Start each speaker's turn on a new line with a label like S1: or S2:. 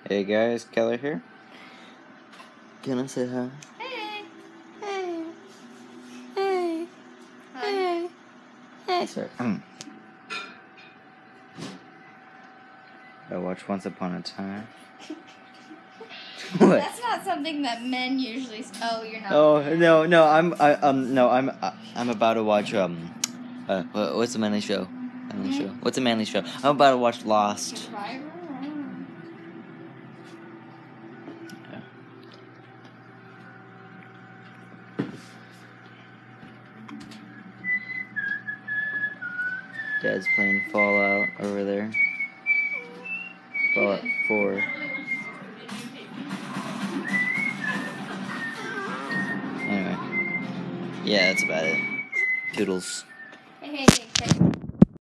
S1: Hey guys, Keller here. Can I say hi?
S2: Hey.
S1: Hey. Hey. Hey. Hey. Sorry. I watched Once Upon a Time. What?
S2: That's not something that men usually. Oh, you're not.
S1: Oh no, I'm about to watch what's the manly show? What's a manly show? I'm about to watch Lost. Dad's playing Fallout over there. Fallout 4. Anyway. Yeah, that's about it. Toodles.
S2: Hey,